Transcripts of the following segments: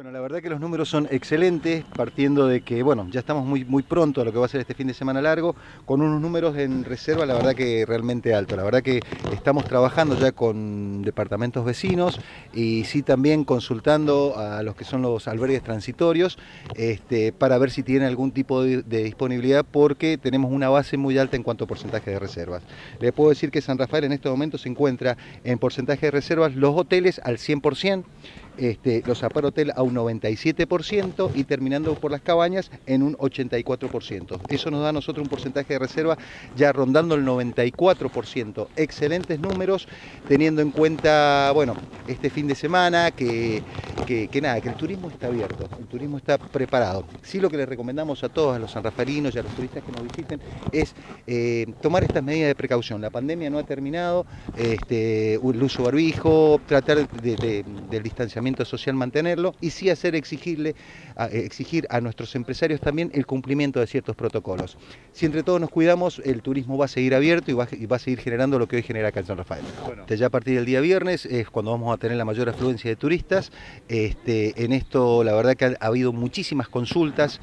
Bueno, la verdad que los números son excelentes, partiendo de que, bueno, ya estamos muy pronto a lo que va a ser este fin de semana largo, con unos números en reserva, la verdad que realmente altos. La verdad que estamos trabajando ya con departamentos vecinos y sí también consultando a los que son los albergues transitorios, para ver si tienen algún tipo de disponibilidad, porque tenemos una base muy alta en cuanto a porcentaje de reservas. Les puedo decir que San Rafael en este momento se encuentra en porcentaje de reservas los hoteles al 100%, los aparhotel a un 97% y terminando por las cabañas en un 84%. Eso nos da a nosotros un porcentaje de reserva ya rondando el 94%. Excelentes números, teniendo en cuenta, bueno, este fin de semana que el turismo está abierto, el turismo está preparado. Sí, lo que les recomendamos a todos, a los sanrafaelinos y a los turistas que nos visiten, es tomar estas medidas de precaución. La pandemia no ha terminado, el uso barbijo, tratar del distanciamiento social mantenerlo, y sí exigir a nuestros empresarios también el cumplimiento de ciertos protocolos. Si entre todos nos cuidamos, el turismo va a seguir abierto y va a seguir generando lo que hoy genera acá en San Rafael. Bueno, ya a partir del día viernes es cuando vamos a tener la mayor afluencia de turistas. En esto la verdad que ha habido muchísimas consultas,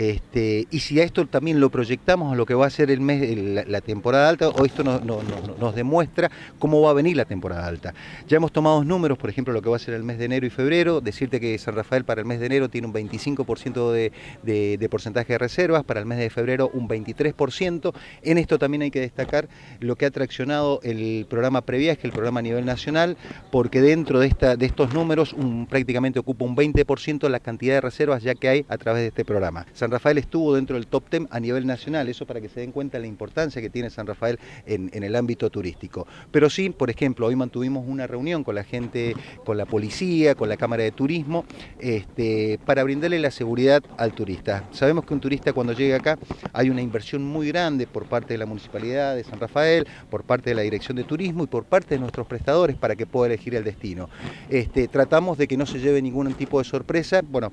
y si a esto también lo proyectamos a lo que va a ser el mes, la temporada alta, o esto nos demuestra cómo va a venir la temporada alta. Ya hemos tomado números, por ejemplo, lo que va a ser el mes de enero y febrero. Decirte que San Rafael para el mes de enero tiene un 25% de porcentaje de reservas, para el mes de febrero un 23%. En esto también hay que destacar lo que ha traccionado el programa Previaje, el programa a nivel nacional, porque dentro de estos números prácticamente ocupa un 20% la cantidad de reservas ya que hay a través de este programa. San Rafael estuvo dentro del top 10 a nivel nacional, eso para que se den cuenta la importancia que tiene San Rafael en el ámbito turístico. Pero sí, por ejemplo, hoy mantuvimos una reunión con la gente, con la policía, con la Cámara de Turismo, para brindarle la seguridad al turista. Sabemos que un turista cuando llega acá hay una inversión muy grande por parte de la Municipalidad de San Rafael, por parte de la Dirección de Turismo y por parte de nuestros prestadores para que pueda elegir el destino. Tratamos de que no se lleve ningún tipo de sorpresa. Bueno,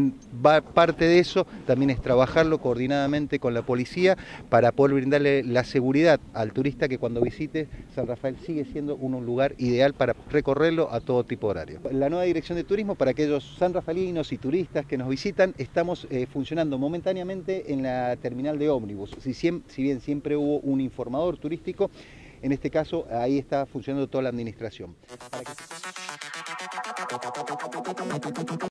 parte de eso también es trabajarlo coordinadamente con la policía para poder brindarle la seguridad al turista, que cuando visite San Rafael sigue siendo un lugar ideal para recorrerlo a todo tipo de horario. La nueva Dirección de Turismo, para aquellos sanrafaelinos y turistas que nos visitan, estamos funcionando momentáneamente en la terminal de ómnibus. Si bien siempre hubo un informador turístico, en este caso ahí está funcionando toda la administración.